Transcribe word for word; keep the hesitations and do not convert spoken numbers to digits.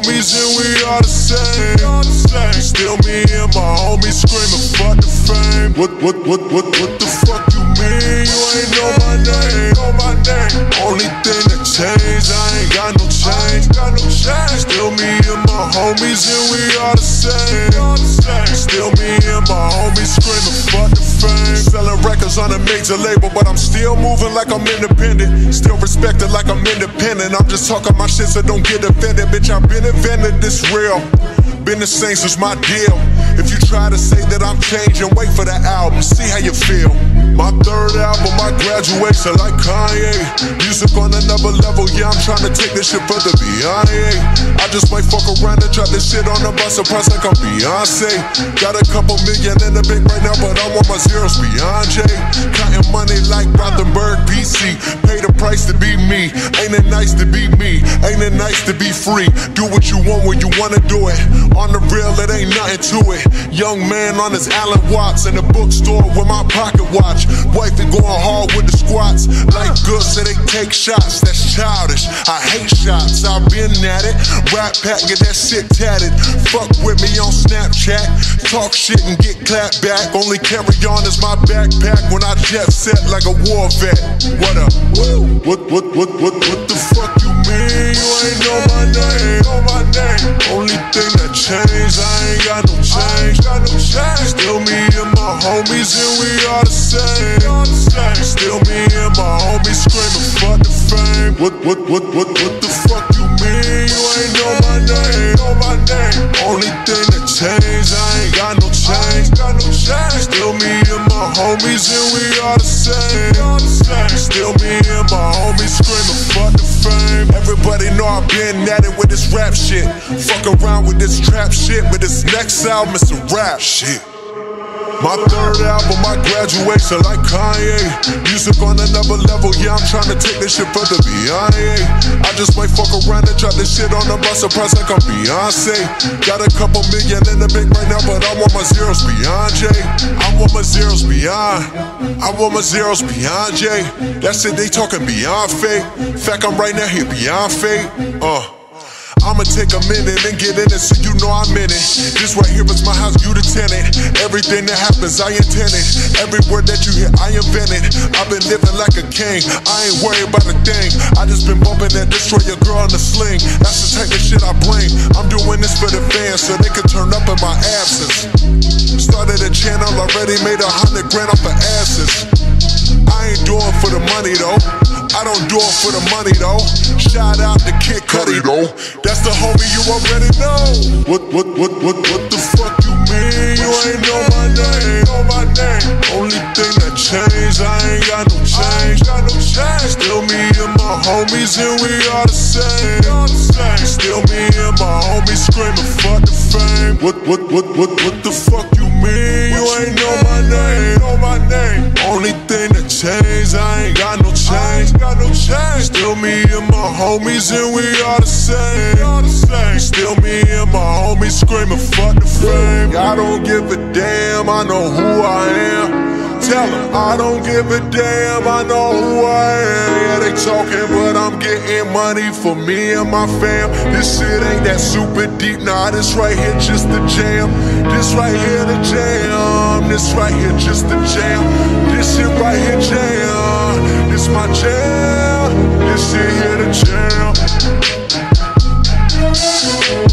homies and we are the same. Still me and my homies screaming, fuck the fame. What, what, what, what, what the fuck you mean? You ain't know my name, know my name. Only thing that changed, I ain't got no change, got no change. Still me and my homies and we are the same. Still me and my homies screaming, fuck the fame. Selling records on a major label, but I'm still moving like I'm independent. Still respected like I'm independent. I'm just talking my shit, so don't get offended. Bitch, I've been invented, this real. Been the same since my deal. If you try to say that I'm changing, wait for the album, see how you feel. My third album, my graduation like Kanye. Music on another level, yeah, I'm trying to take this shit further beyond. I just might fuck around and drop this shit on the bus, surprise like I'm Beyonce. Got a couple million in the bank right now, but I want my zeros beyond Jay. Counting money like Rothenberg P C. Pay the price to be me. Ain't it nice to be me? Ain't it nice to be free? Do what you want when you wanna do it. On the real, it ain't nothing to it. Young man on his Alan Watts in the bookstore with my pocket watch. Wifey going hard with the squats. Like good, so they take shots. That's childish. I hate shots. I've been at it. Rap pack, get that shit tatted. Fuck with me on Snapchat. Talk shit and get clapped back. Only carry on is my backpack when I jet set like a war vet. What up? Woo. What, what, what, what, what the fuck you mean? You ain't know my name, know my name. Only thing that changed, I ain't got no change, got no change. Still me and my homies and we are the same. Still me and my homies screaming, fuck the fame. What, what, what, what, what the fuck you mean? You ain't know my name, know my name. Only thing that changed, I ain't got no change, got no change. Still me and my homies and we are the same. Still me and my homies screaming, fuck the fame. Everybody know I've been at it with this rap shit. Fuck around with this trap shit, but this next album is some rap shit. My third album, my graduation like Kanye. Music on another level, yeah, I'm trying to take this shit further beyond. I just might fuck around and drop this shit on the bus, surprise like I'm Beyonce. Got a couple million in the bank right now, but I want my zeros beyond Jay. I want my zeros beyond. I want my zeros beyond Jay. That's it, they talking beyond fake. Fact, I'm right now here beyond fake. Uh. I'ma take a minute and get in it so you know I'm in it. This right here is my house, you the tenant. Everything that happens, I intended. Every word that you hear, I invented. I've been living like a king, I ain't worried about a thing. I just been bumping that destroy your girl on the sling. That's the type of shit I bring. I'm doing this for the fans so they can turn up in my absence. Started a channel, already made a hundred grand off of asses. I ain't doing for the money though. I don't do it for the money though. Shout out to Kid Cudi though. That's the homie you already know. What, what, what, what, what the fuck you mean? You ain't know my name, know my name. Only thing that changed, I ain't got no change, got no change. Still me and my homies and we are the same. Still me and my homies screaming, fuck the fame. What, what, what, what, what the fuck you mean? You ain't know my name, know my name. Only thing that changed, I ain't got no change, got no change. Still me and my homies and we are the same. Still me and my homies screaming, fuck the fame. I don't give a damn, I know who I am. Tell them I don't give a damn, I know who I am. Yeah, they talking, but I'm getting money for me and my fam. This shit ain't that super deep, nah, this right here just the jam. This right here the jam, this right here just the jam. This shit right here jam, this my jam. This shit here the jam.